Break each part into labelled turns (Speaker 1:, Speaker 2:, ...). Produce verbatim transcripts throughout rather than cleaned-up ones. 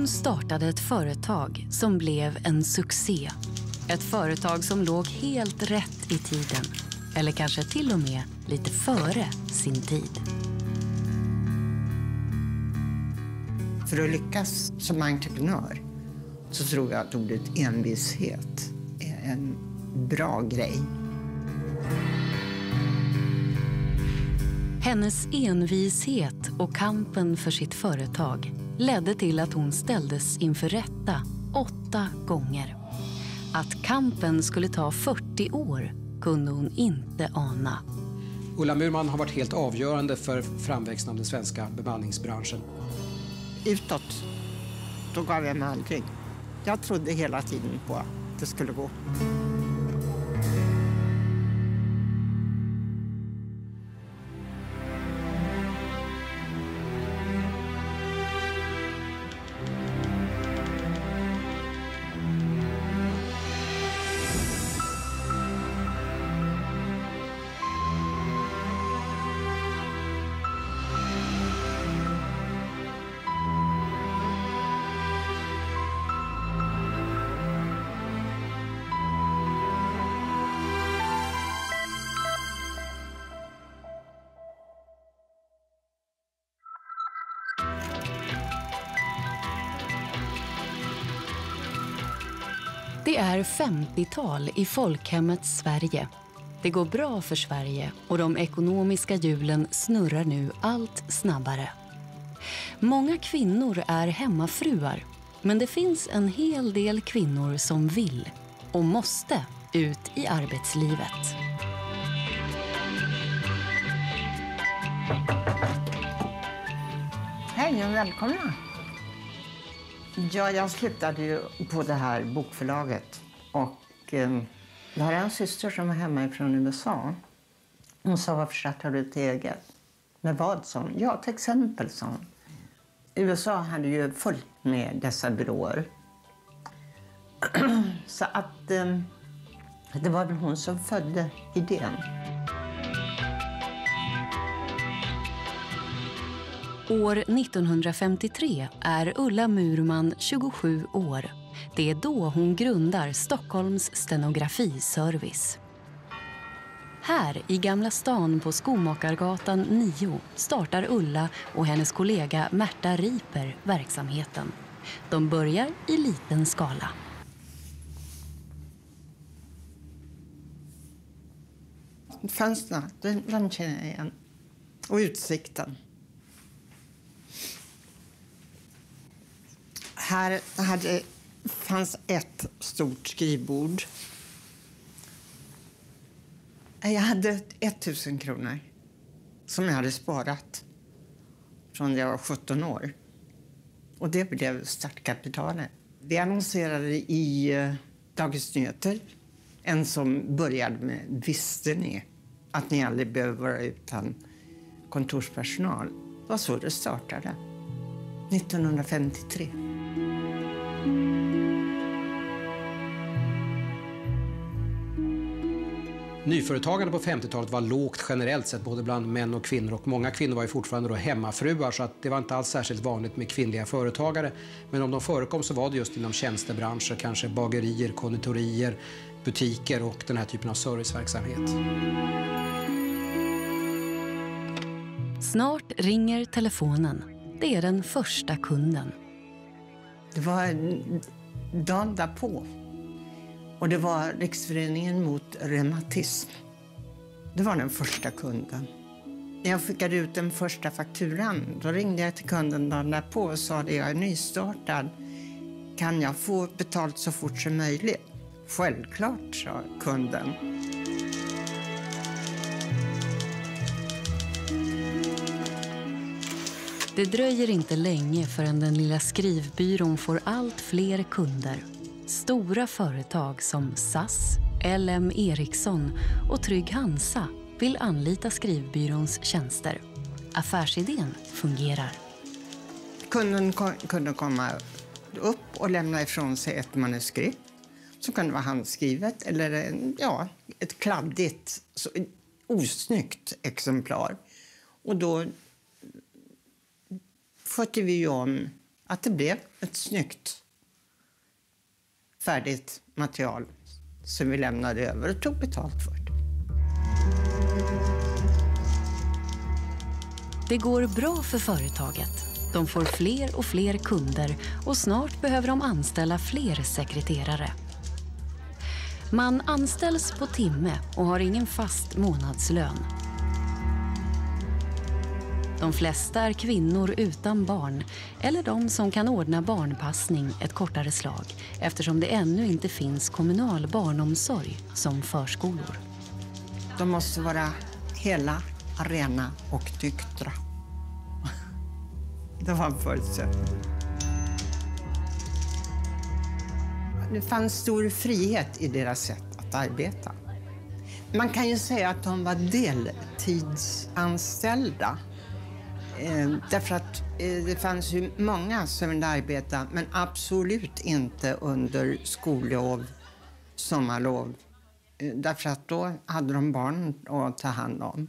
Speaker 1: Hon startade ett företag som blev en succé. Ett företag som låg helt rätt i tiden. Eller kanske till och med lite före sin tid.
Speaker 2: För att lyckas som entreprenör så tror jag att ordet envishet är en bra grej.
Speaker 1: Hennes envishet och kampen för sitt företag ledde till att hon ställdes inför rätta åtta gånger. Att kampen skulle ta fyrtio år kunde hon inte ana.
Speaker 3: Ulla Murman har varit helt avgörande för framväxten av den svenska bemanningsbranschen.
Speaker 2: Utåt, då gav jag mig aldrig. Jag trodde hela tiden på att det skulle gå.
Speaker 1: Det är femtiotal i folkhemmets Sverige. Det går bra för Sverige och de ekonomiska hjulen snurrar nu allt snabbare. Många kvinnor är hemmafruar, men det finns en hel del kvinnor som vill och måste ut i arbetslivet.
Speaker 2: Hej och välkomna! Ja, jag slutade ju på det här bokförlaget och eh, jag har en syster som var hemma från U S A. Hon sa, varför startar du ett eget? Med vad, sa hon? Ja, till exempel, sa hon. U S A hade ju fullt med dessa byråer. Så att eh, det var väl hon som födde idén.
Speaker 1: År nittonhundrafemtiotre är Ulla Murman tjugosju år. Det är då hon grundar Stockholms stenografiservice. Här i Gamla stan på Skomakargatan nio startar Ulla och hennes kollega Märta Riper verksamheten. De börjar i liten skala.
Speaker 2: Fönsterna, den, den känner jag igen. Och utsikten. Här hade, fanns ett stort skrivbord. Jag hade tusen kronor som jag hade sparat från när jag var sjutton år. Och det blev startkapitalet. Vi annonserade i Dagens Nyheter. En som började med, visste ni att ni aldrig behöver vara utan kontorspersonal? Det var så det startade. nittonhundrafemtiotre.
Speaker 3: Nyföretagande på femtiotalet var lågt generellt sett både bland män och kvinnor, och många kvinnor var ju fortfarande då hemmafruar, så att det var inte alls särskilt vanligt med kvinnliga företagare. Men om de förekom så var det just inom tjänstebranscher, kanske bagerier, konditorier, butiker och den här typen av serviceverksamhet.
Speaker 1: Snart ringer telefonen. Det är den första kunden.
Speaker 2: Det var dagen därpå. Och det var Riksföreningen mot reumatism. Det var den första kunden. När jag skickade ut den första fakturan, då ringde jag till kunden dagen därpå och sa att jag är nystartad. Kan jag få betalt så fort som möjligt? Självklart, sa kunden.
Speaker 1: Det dröjer inte länge förrän den lilla skrivbyrån får allt fler kunder. Stora företag som S A S, L M Ericsson och Trygg Hansa vill anlita skrivbyråns tjänster. Affärsidén fungerar.
Speaker 2: Kunden kunde komma upp och lämna ifrån sig ett manuskript som kunde vara handskrivet eller ja, ett kladdigt, så, osnyggt exemplar. Och då skötte vi om att det blev ett snyggt, färdigt material som vi lämnade över och tog betalt för.
Speaker 1: Det går bra för företaget. De får fler och fler kunder och snart behöver de anställa fler sekreterare. Man anställs på timme och har ingen fast månadslön. De flesta är kvinnor utan barn eller de som kan ordna barnpassning ett kortare slag eftersom det ännu inte finns kommunal barnomsorg som förskolor.
Speaker 2: De måste vara hela, rena och nyktra. Det var en förutsättning. Det fanns stor frihet i deras sätt att arbeta. Man kan ju säga att de var deltidsanställda. Eh, därför att eh, det fanns ju många som ville arbeta, men absolut inte under skollov, sommarlov. Eh, därför att då hade de barn att ta hand om.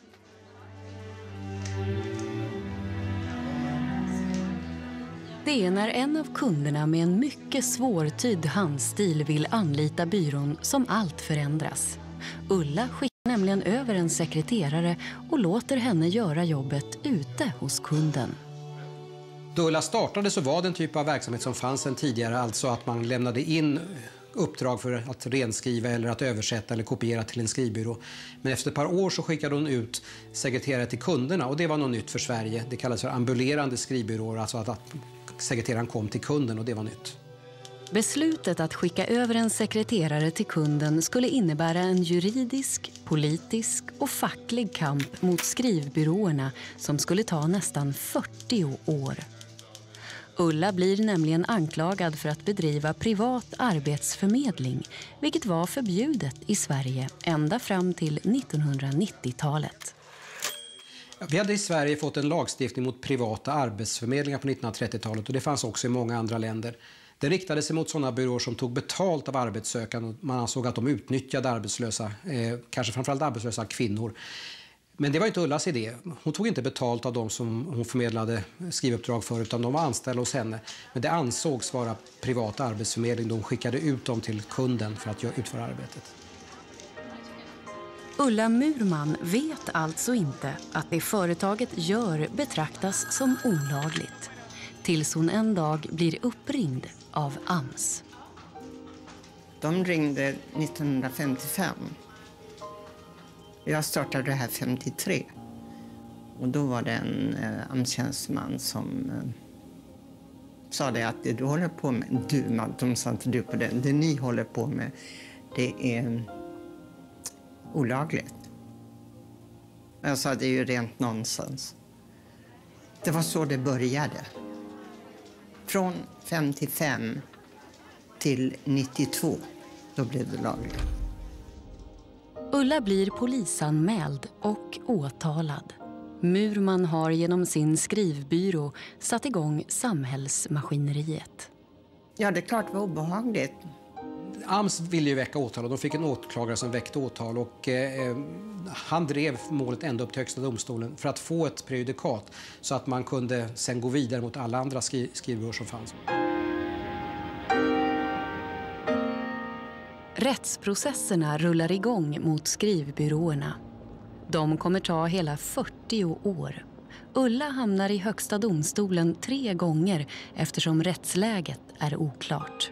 Speaker 1: Det är när en av kunderna med en mycket svårtydd handstil vill anlita byrån som allt förändras. Ulla skickar nämligen över en sekreterare och låter henne göra jobbet ute hos kunden.
Speaker 3: Då Ulla startade så var det en typ av verksamhet som fanns sedan tidigare, alltså att man lämnade in uppdrag för att renskriva eller att översätta eller kopiera till en skrivbyrå. Men efter ett par år så skickade hon ut sekreterare till kunderna och det var något nytt för Sverige. Det kallas för ambulerande skrivbyråer, alltså att, att sekreteraren kom till kunden och det var nytt.
Speaker 1: Beslutet att skicka över en sekreterare till kunden skulle innebära en juridisk, politisk och facklig kamp mot skrivbyråerna som skulle ta nästan fyrtio år. Ulla blir nämligen anklagad för att bedriva privat arbetsförmedling, vilket var förbjudet i Sverige ända fram till nittonhundranittiotalet.
Speaker 3: Vi hade i Sverige fått en lagstiftning mot privata arbetsförmedlingar på nittonhundratrettiotalet och det fanns också i många andra länder. Det riktade sig mot sådana byråer som tog betalt av arbetssökande. Man ansåg att de utnyttjade arbetslösa, eh, kanske framförallt arbetslösa kvinnor. Men det var inte Ullas idé. Hon tog inte betalt av dem som hon förmedlade skrivuppdrag för utan de var anställda hos henne. Men det ansågs vara privat arbetsförmedling. De skickade ut dem till kunden för att utföra arbetet.
Speaker 1: Ulla Murman vet alltså inte att det företaget gör betraktas som olagligt. Tills hon en dag blir uppringd av A M S.
Speaker 2: De ringde nittonhundrafemtiofem. Jag startade det här femtiotre. Och då var det en eh, A M S-tjänsteman som eh, sa det att det du håller på med, du, man, de sa inte du på det, det ni håller på med, det är eh, olagligt. Jag sa det är ju rent nonsens. Det var så det började. Från femtiofem till nittiotvå, då blev det lagligt.
Speaker 1: Ulla blir polisanmäld och åtalad. Murman har genom sin skrivbyrå satt igång samhällsmaskineriet.
Speaker 2: Ja, det är klart det var obehagligt.
Speaker 3: A M S ville ju väcka åtal och de fick en åklagare som väckte åtal och eh, han drev målet ända upp till Högsta domstolen för att få ett prejudikat så att man kunde sen gå vidare mot alla andra skri- skrivbyråer som fanns.
Speaker 1: Rättsprocesserna rullar igång mot skrivbyråerna. De kommer ta hela fyrtio år. Ulla hamnar i Högsta domstolen tre gånger eftersom rättsläget är oklart.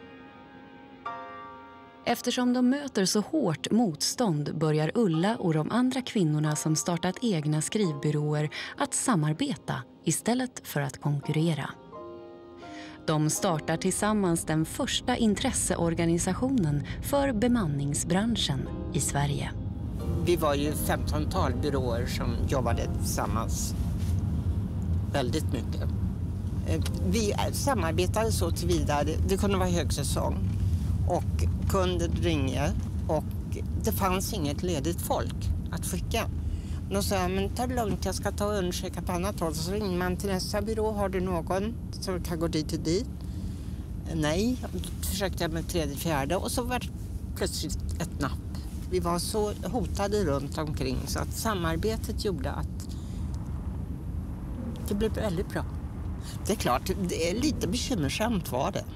Speaker 1: Eftersom de möter så hårt motstånd börjar Ulla och de andra kvinnorna som startat egna skrivbyråer att samarbeta istället för att konkurrera. De startar tillsammans den första intresseorganisationen för bemanningsbranschen i Sverige.
Speaker 2: Vi var ju femtontal byråer som jobbade tillsammans väldigt mycket. Vi samarbetade så tillvida, det kunde vara högsäsong och kunden ringer och det fanns inget ledigt folk att skicka. Då sa jag, men ta det lugnt, jag ska ta och undersöka på annat håll. Så ringer man till nästa byrå, har du någon som kan gå dit och dit? Nej, då försökte jag med tredje, fjärde och så var det plötsligt ett napp. Vi var så hotade runt omkring så att samarbetet gjorde att det blev väldigt bra. Det är klart, det är lite bekymmersamt var det.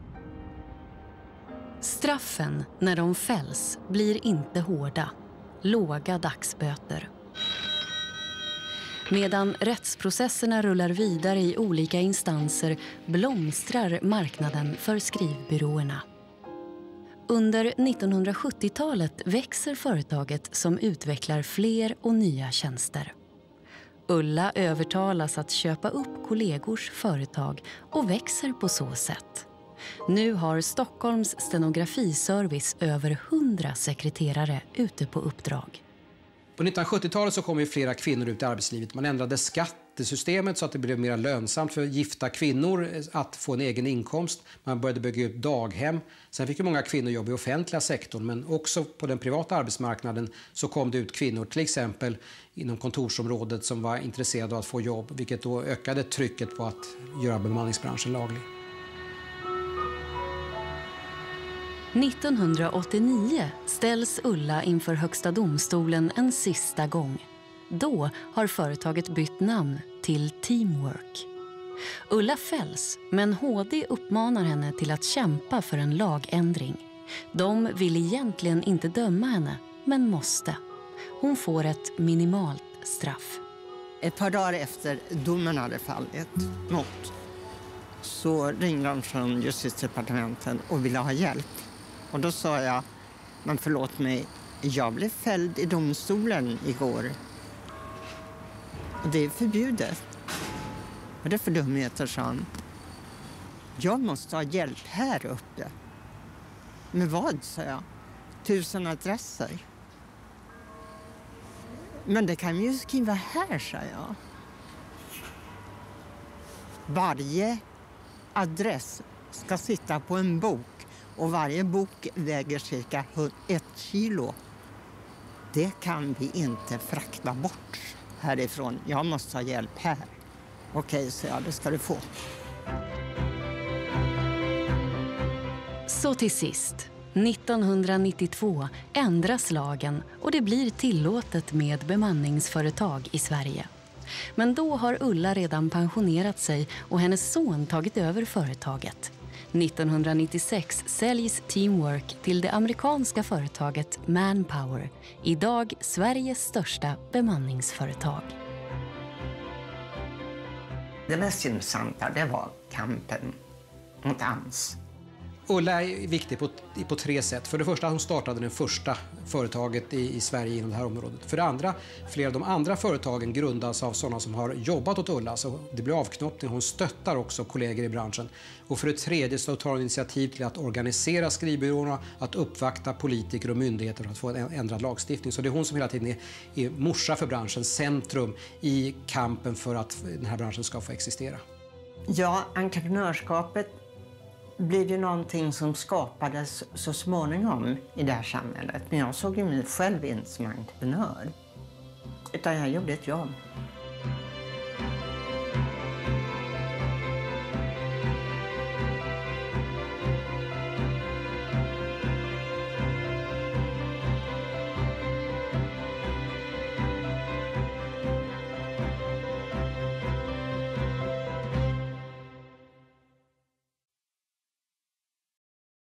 Speaker 1: Straffen när de fälls blir inte hårda. Låga dagsböter. Medan rättsprocesserna rullar vidare i olika instanser blomstrar marknaden för skrivbyråerna. Under nittonhundrasjuttiotalet växer företaget som utvecklar fler och nya tjänster. Ulla övertalas att köpa upp kollegors företag och växer på så sätt. Nu har Stockholms stenografiservice över hundra sekreterare ute på uppdrag.
Speaker 3: På nittonhundrasjuttiotalet så kom ju flera kvinnor ut i arbetslivet. Man ändrade skattesystemet så att det blev mer lönsamt för gifta kvinnor att få en egen inkomst. Man började bygga ut daghem. Sen fick ju många kvinnor jobb i offentliga sektorn, men också på den privata arbetsmarknaden så kom det ut kvinnor, till exempel inom kontorsområdet, som var intresserade av att få jobb, vilket då ökade trycket på att göra bemanningsbranschen laglig.
Speaker 1: nittonhundraåttionio ställs Ulla inför Högsta domstolen en sista gång. Då har företaget bytt namn till Teamwork. Ulla fälls, men H D uppmanar henne till att kämpa för en lagändring. De vill egentligen inte döma henne, men måste. Hon får ett minimalt straff.
Speaker 2: Ett par dagar efter domen hade fallit mot så ringde de från Justitiedepartementet och ville ha hjälp. Och då sa jag, men förlåt mig, jag blev fälld i domstolen igår. Och det är förbjudet. Och det är för dumheter, sa han. Jag måste ha hjälp här uppe. Men vad, sa jag? Tusen adresser. Men det kan vi ju skriva här, sa jag. Varje adress ska sitta på en bok. Och varje bok väger cirka ett kilo. Det kan vi inte frakta bort härifrån. Jag måste ha hjälp här. Okej, så ja, det ska du få.
Speaker 1: Så till sist, nittonhundranittiotvå ändras lagen och det blir tillåtet med bemanningsföretag i Sverige. Men då har Ulla redan pensionerat sig och hennes son tagit över företaget. nittonhundranittiosex säljs Teamwork till det amerikanska företaget Manpower, idag Sveriges största bemanningsföretag.
Speaker 2: Det mest intressanta det var kampen mot A M S.
Speaker 3: Ulla är viktig på, på tre sätt. För det första, hon startade det första företaget i, i Sverige inom det här området. För det andra, flera av de andra företagen grundas av sådana som har jobbat åt Ulla. Så det blir avknoppning. Hon stöttar också kollegor i branschen. Och för det tredje så tar hon initiativ till att organisera skrivbyråerna, att uppvakta politiker och myndigheter för att få en ändrad lagstiftning. Så det är hon som hela tiden är, är morsa för branschen, centrum i kampen för att den här branschen ska få existera.
Speaker 2: Ja, entreprenörskapet blir det någonting som skapades så småningom i det här samhället. Men jag såg ju mig själv inte som entreprenör. Utan jag gjorde ett jobb.